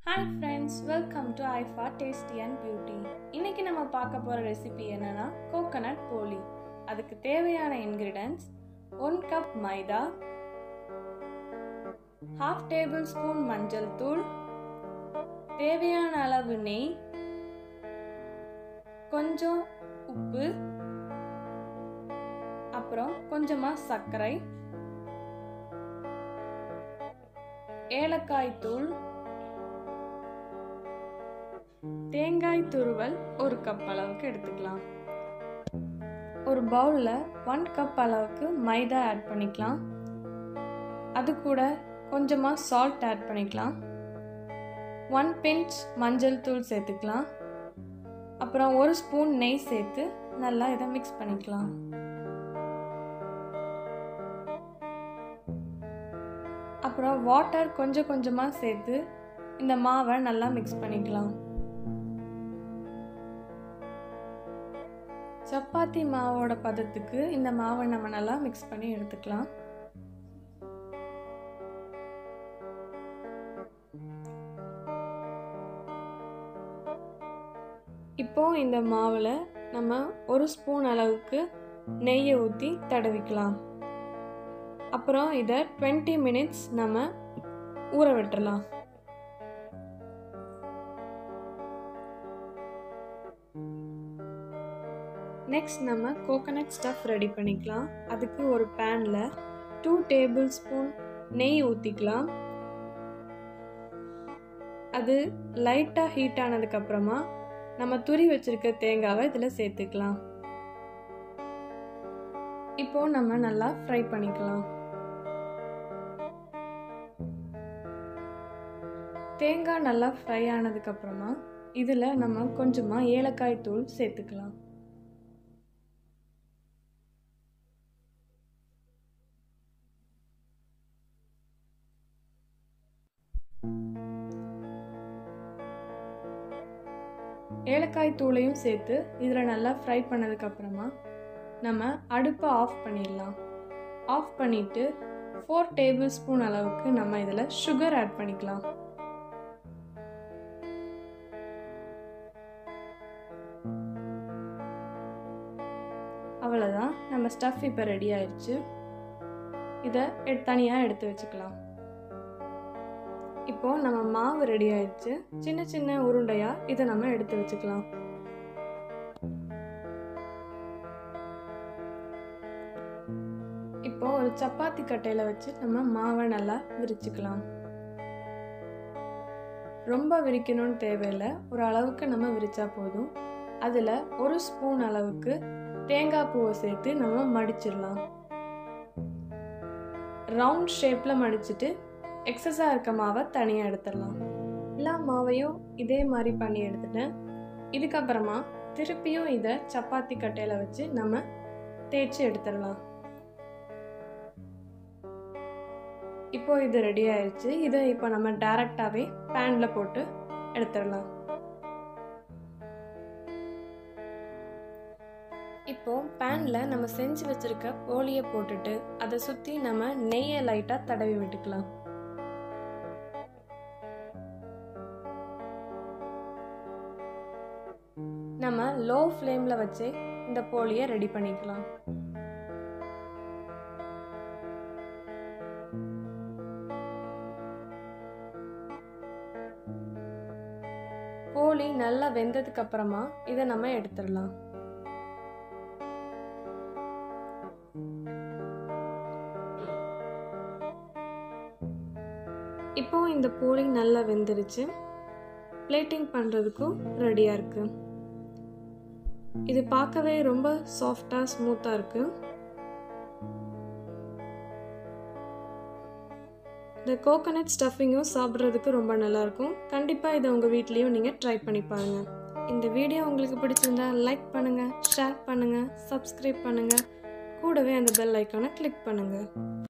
Hi friends, welcome to AYIFA Tasty and Beauty. இன்னைக்கு நம்ம பார்க்க போற ரெசிபி என்னன்னா கோகனட் போலி. அதுக்கு தேவையான ingredients 1 கப் மைதா, 1/2 டேபிள்ஸ்பூன் மஞ்சள் தூள், தேவையான அளவு நெய், கொஞ்சம் உப்பு, அப்புறம் கொஞ்சமா சர்க்கரை, ஏலக்காய் தூள், தேங்காய் துருவல் 1 கப் அளவுக்கு எடுத்துக்கலாம். ஒரு பவுல்ல 1 கப் அளவுக்கு மைதா ஆட் பண்ணிக்கலாம். அது கூட கொஞ்சமா சால்ட் ஆட் பண்ணிக்கலாம். 1 பிஞ்ச் மஞ்சள் தூள் சேர்த்துக்கலாம். அப்புறம் 1 ஸ்பூன் நெய் சேர்த்து நல்லா இதை மிக்ஸ் பண்ணிக்கலாம். அப்புறம் வாட்டர் கொஞ்சம் கொஞ்சமா சேர்த்து இந்த மாவை நல்லா மிக்ஸ் பண்ணிக்கலாம். சப்பாத்தி மாவோட பதத்துக்கு இந்த மாவை நம்ம நல்லா மிக்ஸ் பண்ணி எடுத்துக்கலாம். இப்போ இந்த மாவுல நம்ம 1 ஸ்பூன் அளவுக்கு நெய்யை ஊற்றி தடவிக்கலாம். அப்புறம் இதை 20 மினிட்ஸ் நம்ம ஊற விட்டுறலாம். நெக்ஸ்ட் நம்ம கோகனட் ஸ்டஃப் ரெடி பண்ணிக்கலாம். அதுக்கு ஒரு பேன்ல 2 டேபிள்ஸ்பூன் நெய் ஊற்றிக்கலாம். அது லைட்டாக ஹீட் ஆனதுக்கு அப்புறமா நம்ம துரி வச்சிருக்க தேங்காவை இதில் சேர்த்துக்கலாம். இப்போ நம்ம நல்லா ஃப்ரை பண்ணிக்கலாம். தேங்காய் நல்லா ஃப்ரை ஆனதுக்கு அப்புறமா இதில் நம்ம கொஞ்சமா ஏலக்காய் தூள் சேர்த்துக்கலாம். ஏலக்காய் தூளையும் சேர்த்து இதில் நல்லா ஃப்ரை பண்ணதுக்கு அப்புறமா நம்ம அடுப்பை ஆஃப் பண்ணிடலாம். ஆஃப் பண்ணிட்டு 4 டேபிள்ஸ்பூன் அளவுக்கு நம்ம இதில் சுகர் ஆட் பண்ணிக்கலாம். அவ்வளோதான், நம்ம ஸ்டஃப் இப்போ ரெடி ஆயிடுச்சு. இதை தனியாக எடுத்து வச்சுக்கலாம். இப்போ நம்ம மாவு ரெடி ஆயிடுச்சு. சின்ன சின்ன உருண்டையா இதை நம்ம எடுத்து வச்சுக்கலாம். இப்போ ஒரு சப்பாத்தி கட்டையில வச்சு நம்ம மாவை நல்லா விரிச்சுக்கலாம். ரொம்ப விரிக்கணும்னு தேவையில்லை, ஒரு அளவுக்கு நம்ம விரிச்சா போதும். அதுல 1 ஸ்பூன் அளவுக்கு தேங்காய் பூவை சேர்த்து நம்ம மடிச்சிடலாம். ரவுண்ட் ஷேப்ல மடிச்சிட்டு எக்ஸஸாக இருக்க மாவை தனியாக எடுத்துடலாம். எல்லா மாவையும் இதே மாதிரி பண்ணி எடுத்துட்டேன். இதுக்கப்புறமா திருப்பியும் இதை சப்பாத்தி கட்டையில் வச்சு நம்ம தேய்ச்சி எடுத்துடலாம். இப்போ இது ரெடி ஆயிடுச்சு. இதை இப்போ நம்ம டைரக்டாகவே பேனில் போட்டு எடுத்துடலாம். இப்போ பேனில் நம்ம செஞ்சு வச்சிருக்க போலியை போட்டுட்டு அதை சுற்றி நம்ம நெய்யை லைட்டாக தடவி விட்டுக்கலாம். நம்ம லோ ஃப்ளேமில் வச்சு இந்த போலியை ரெடி பண்ணிக்கலாம். போலி நல்லா வெந்ததுக்கு அப்புறமா இதை நம்ம எடுத்துடலாம். இப்போ இந்த போலி நல்லா வெந்துருச்சு. பிளேட்டிங் பண்ணுறதுக்கும் ரெடியாக இருக்கு. இது பார்க்கவே ரொம்ப சாஃப்டாக ஸ்மூத்தாக இருக்கு. இந்த கோகனட் ஸ்டஃபிங்கும் சாப்பிட்றதுக்கு ரொம்ப நல்லாயிருக்கும். கண்டிப்பாக இதை உங்கள் வீட்லேயும் நீங்கள் ட்ரை பண்ணி பாருங்கள். இந்த வீடியோ உங்களுக்கு பிடிச்சிருந்தா லைக் பண்ணுங்கள், ஷேர் பண்ணுங்கள், சப்ஸ்கிரைப் பண்ணுங்கள், கூடவே அந்த பெல் ஐக்கானை கிளிக் பண்ணுங்கள்.